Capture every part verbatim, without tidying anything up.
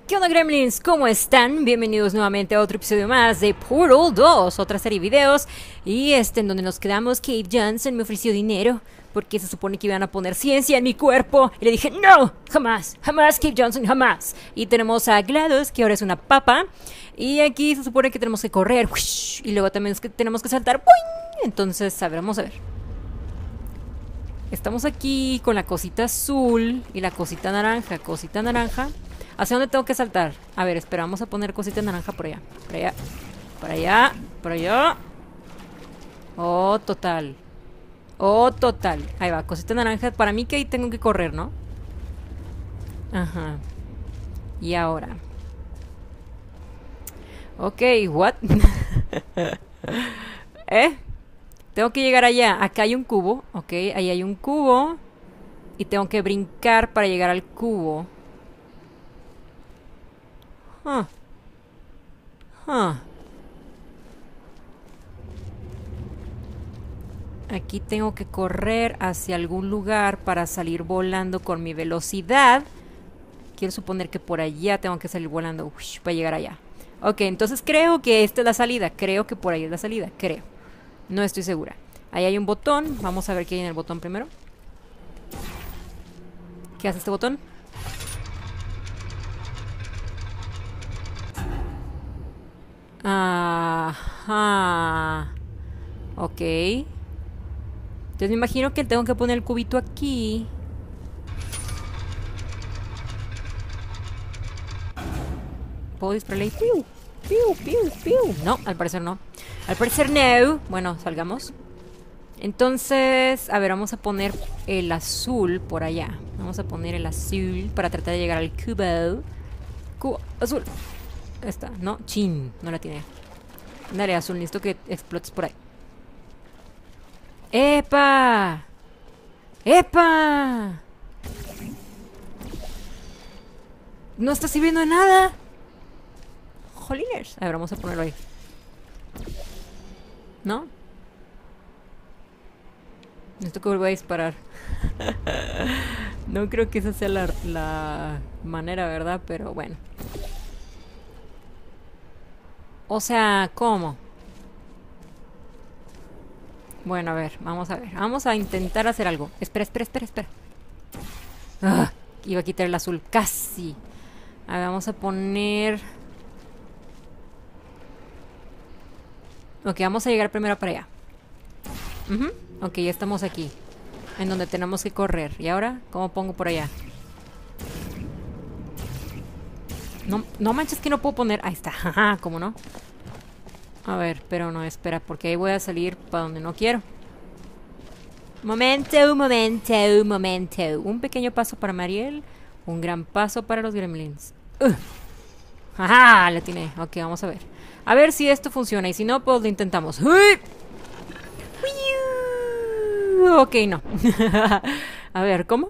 ¿Qué onda, Gremlins? ¿Cómo están? Bienvenidos nuevamente a otro episodio más de Portal dos, otra serie de videos. Y este, en donde nos quedamos, Cave Johnson me ofreció dinero porque se supone que iban a poner ciencia en mi cuerpo. Y le dije, no, jamás, jamás, Cave Johnson, jamás. Y tenemos a GLaDOS, que ahora es una papa. Y aquí se supone que tenemos que correr. Y luego también es que tenemos que saltar. Entonces, a ver, vamos a ver. Estamos aquí con la cosita azul y la cosita naranja. Cosita naranja. ¿Hacia dónde tengo que saltar? A ver, espera, vamos a poner cosita naranja por allá. Por allá. Por allá. Por allá. Oh, total. Oh, total. Ahí va, cosita naranja. Para mí que ahí tengo que correr, ¿no? Ajá. Y ahora. Ok, what? ¿Eh? Tengo que llegar allá. Acá hay un cubo. Ok, ahí hay un cubo. Y tengo que brincar para llegar al cubo. Huh. Huh. Aquí tengo que correr hacia algún lugar para salir volando con mi velocidad. Quiero suponer que por allá tengo que salir volando ush, para llegar allá. Ok, entonces creo que esta es la salida. Creo que por ahí es la salida. Creo. No estoy segura. Ahí hay un botón. Vamos a ver qué hay en el botón primero. ¿Qué hace este botón? Ajá. Ok. Entonces me imagino que tengo que poner el cubito aquí. ¿Puedo dispararle? ¡Piu! ¡Piu! ¡Piu! ¡Piu! No, al parecer no. Al parecer no. Bueno, salgamos. Entonces, a ver, vamos a poner el azul por allá. Vamos a poner el azul para tratar de llegar al cubo. Cubo azul. Esta, no, chin, no la tiene. Dale, azul, necesito que explotes por ahí. ¡Epa! ¡Epa! No está sirviendo de nada. Jolines. A ver, vamos a ponerlo ahí. ¿No? Necesito que vuelva a disparar. No creo que esa sea la, la manera, ¿verdad? Pero bueno. O sea, ¿cómo? Bueno, a ver, vamos a ver. Vamos a intentar hacer algo. Espera, espera, espera, espera. Ah, iba a quitar el azul, casi. A ver, vamos a poner... Ok, vamos a llegar primero para allá. uh-huh. Ok, ya estamos aquí. En donde tenemos que correr. ¿Y ahora? ¿Cómo pongo por allá? No, no manches que no puedo poner... Ahí está, jaja, ¿cómo no? A ver, pero no, espera, porque ahí voy a salir para donde no quiero. Momento, momento, momento. Un pequeño paso para Mariel, un gran paso para los gremlins. uh. Jaja, la tiene. Ok, vamos a ver. A ver si esto funciona, y si no, pues lo intentamos. ¡Uy! Ok, no. A ver, ¿cómo?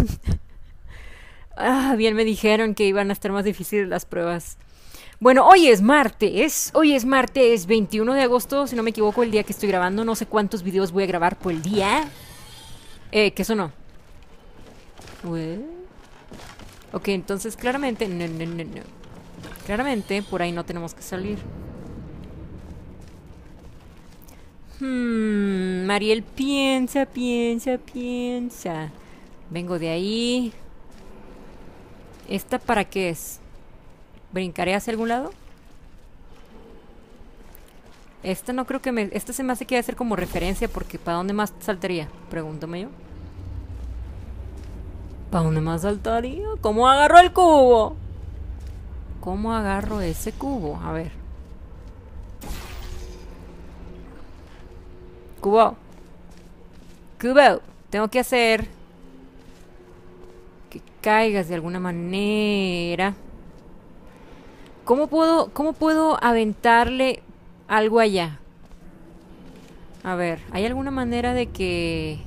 Ah, bien me dijeron que iban a estar más difíciles las pruebas. Bueno, hoy es martes. Hoy es martes veintiuno de agosto, si no me equivoco, el día que estoy grabando. No sé cuántos videos voy a grabar por el día. Eh, ¿qué sonó? Well. Ok, entonces claramente... No, no, no, no. Claramente por ahí no tenemos que salir. Hmm, Mariel piensa, piensa, piensa. Vengo de ahí. ¿Esta para qué es? ¿Brincaré hacia algún lado? Esta no creo que me... Esta se me hace que va a ser como referencia, porque ¿para dónde más saltaría? Pregúntame yo. ¿Para dónde más saltaría? ¿Cómo agarro el cubo? ¿Cómo agarro ese cubo? A ver. Cubo. Cubo. Tengo que hacer que caigas de alguna manera. ¿Cómo puedo, cómo puedo aventarle algo allá? A ver, ¿hay alguna manera de que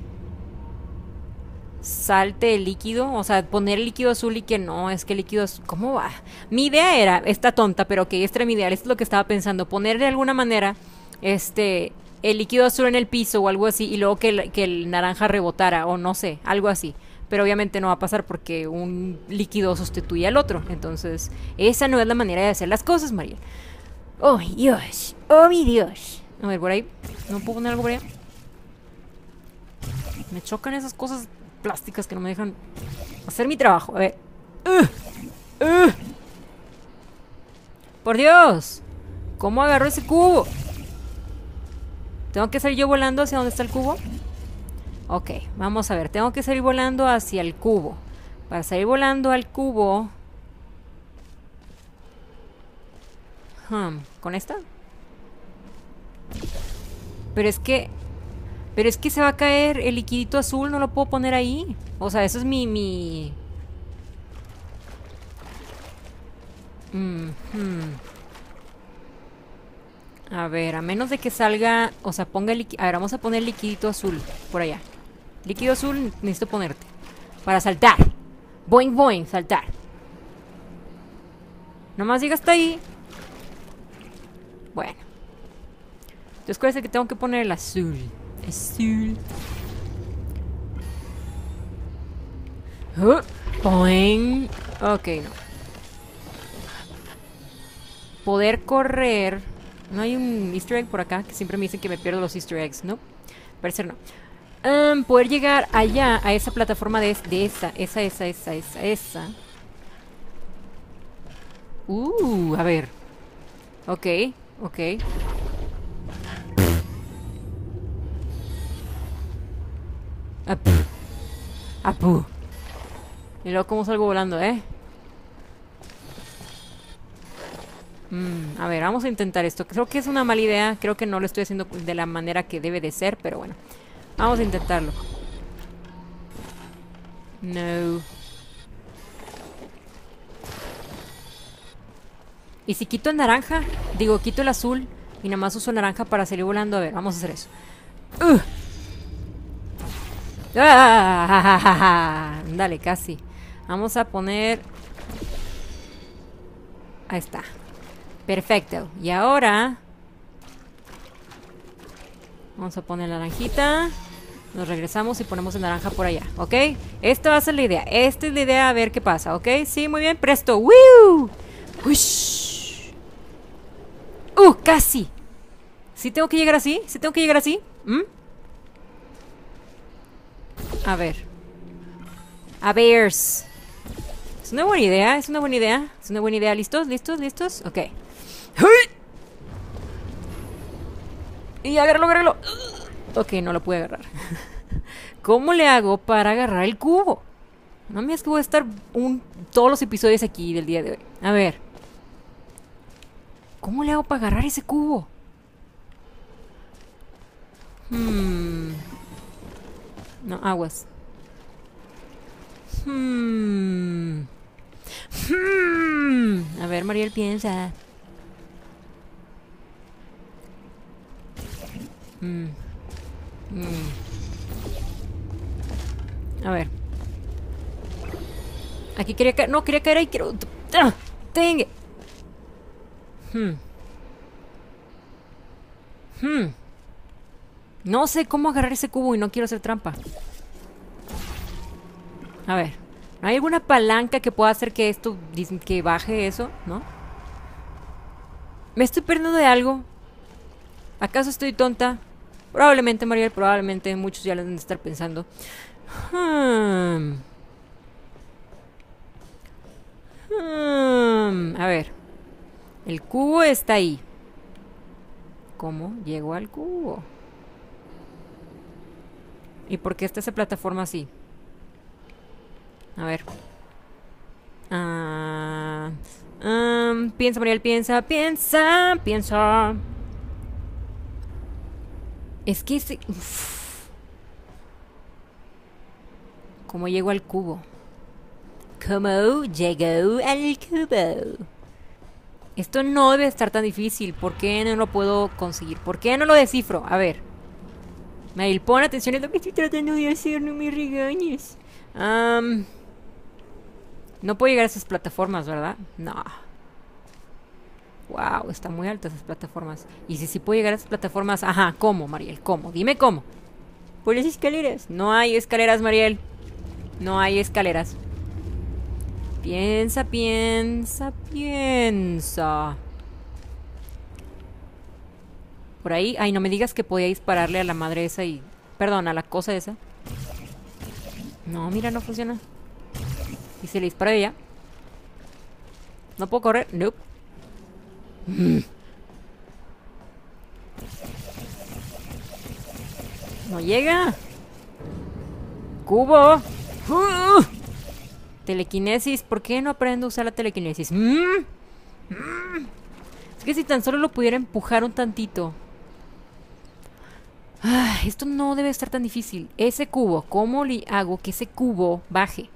salte el líquido? O sea, poner el líquido azul y que no, es que el líquido azul... ¿Cómo va? Mi idea era, está tonta, pero ok, esta era mi idea, esto es lo que estaba pensando. Poner de alguna manera, este, el líquido azul en el piso o algo así, y luego que el, que el naranja rebotara, o no sé, algo así. pero obviamente no va a pasar porque un líquido sustituye al otro. Entonces, esa no es la manera de hacer las cosas, Mariel. ¡Oh, Dios! ¡Oh, mi Dios! A ver, por ahí. ¿No puedo poner algo por ahí? Me chocan esas cosas plásticas que no me dejan hacer mi trabajo. A ver. ¡Uh! ¡Uh! ¡Por Dios! ¿Cómo agarro ese cubo? ¿Tengo que salir yo volando hacia donde está el cubo? Ok, vamos a ver. Tengo que salir volando hacia el cubo. Para salir volando al cubo... Hmm, ¿con esta? Pero es que... Pero es que se va a caer el liquidito azul. No lo puedo poner ahí. O sea, eso es mi... mi... Mm, hmm. A ver, a menos de que salga... O sea, ponga el... A ver, vamos a poner liquidito azul por allá. Líquido azul necesito ponerte. Para saltar. Boing, boing, saltar. Nomás llega hasta ahí. Bueno. Entonces, ¿cuál es el que tengo que poner? El azul. Azul. Uh, boing. Ok, no. Poder correr. No hay un easter egg por acá, que siempre me dicen que me pierdo los easter eggs, ¿no? Parece no. Um, poder llegar allá, a esa plataforma de, de esa, esa, esa, esa, esa, esa. Uh, a ver. Ok, ok. Apu. Apu. Y luego cómo salgo volando, ¿eh? Mm, a ver, vamos a intentar esto. Creo que es una mala idea. Creo que no lo estoy haciendo de la manera que debe de ser, pero bueno. Vamos a intentarlo. No. ¿Y si quito el naranja? Digo, quito el azul y nada más uso el naranja para salir volando. A ver, vamos a hacer eso. ¡Uh! ¡Ah! Dale, casi. Vamos a poner... Ahí está. Perfecto. Y ahora... Vamos a poner la naranjita. Nos regresamos y ponemos el naranja por allá, ¿ok? Esta va a ser la idea. Esta es la idea, a ver qué pasa, ¿ok? Sí, muy bien, presto. ¡Woo! ¡Ush! ¡Uh! ¡Casi! ¿Sí tengo que llegar así? ¿Sí tengo que llegar así? ¿Mm? A ver. A ver. Es una buena idea, es una buena idea. Es una buena idea. ¿Listos? ¿Listos? ¿Listos? Ok. Y agárralo, agárralo. Ok, no lo pude agarrar. ¿Cómo le hago para agarrar el cubo? No me es que voy a estar un, todos los episodios aquí del día de hoy. A ver. ¿Cómo le hago para agarrar ese cubo? Hmm. No, aguas. Hmm. Hmm. A ver, Mariel, piensa. Hmm. Hmm. A ver. Aquí quería caer. No, quería caer ahí. Quiero. ¡Ah! ¡Tengue! Hmm. Hmm. No sé cómo agarrar ese cubo y no quiero hacer trampa. A ver. ¿No hay alguna palanca que pueda hacer que esto, que baje eso? ¿No? ¿Me estoy perdiendo de algo? ¿Acaso estoy tonta? Probablemente, Mariel, probablemente muchos ya lo deben de estar pensando. Hmm. Hmm. A ver. El cubo está ahí. ¿Cómo llego al cubo? ¿Y por qué está esa plataforma así? A ver. Ah, um, piensa, Mariel, piensa, piensa, piensa. Es que ese... Uf. ¿Cómo llego al cubo? ¿Cómo llego al cubo? Esto no debe estar tan difícil. ¿Por qué no lo puedo conseguir? ¿Por qué no lo descifro? A ver. Mariel, pon atención, es lo que estoy tratando de hacer, no me regañes. Um, no puedo llegar a esas plataformas, ¿verdad? No. Wow, están muy altas esas plataformas. Y si sí puedo llegar a esas plataformas... Ajá, ¿cómo, Mariel? ¿Cómo? Dime cómo. Por las escaleras. No hay escaleras, Mariel. No hay escaleras. Piensa, piensa, piensa. Por ahí. Ay, no me digas que podía dispararle a la madre esa y... Perdón, a la cosa esa. No, mira, no funciona. Y se le dispara de ella. No puedo correr. Nope. No llega. Cubo. Uh. Telequinesis. ¿Por qué no aprendo a usar la telequinesis? Mm. Mm. Es que si tan solo lo pudiera empujar un tantito. Ah, esto no debe estar tan difícil. Ese cubo, ¿cómo le hago que ese cubo baje?